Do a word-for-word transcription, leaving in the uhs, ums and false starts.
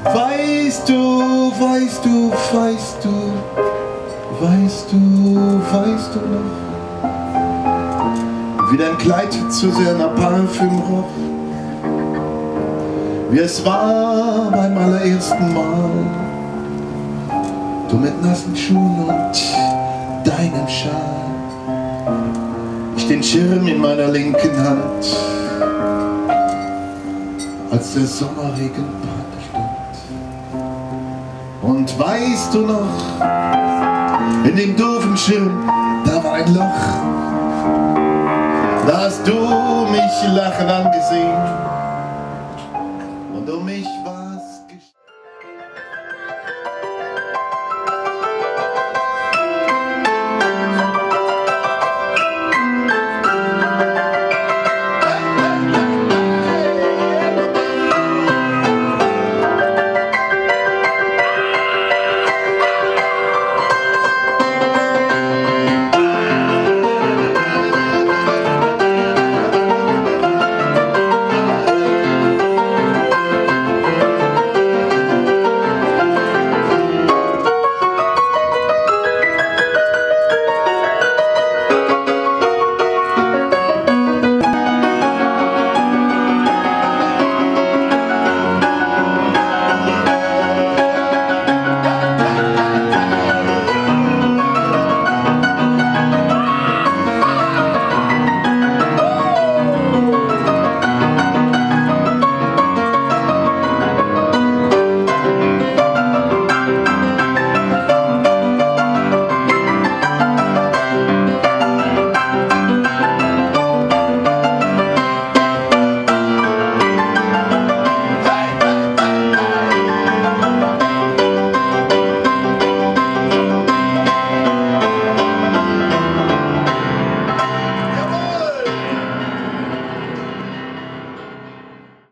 Weißt du, weißt du, weißt du, weißt du, weißt du noch, wie dein Kleid zu sehr nach Parfüm roch, wie es war beim allerersten Mal, du mit nassen Schuhen und deinem Schal, ich den Schirm in meiner linken Hand, als der Sommerregen brannte stand. Und weißt du noch, in dem doofen Schirm, da war ein Loch, da hast du mich lachen angesehen.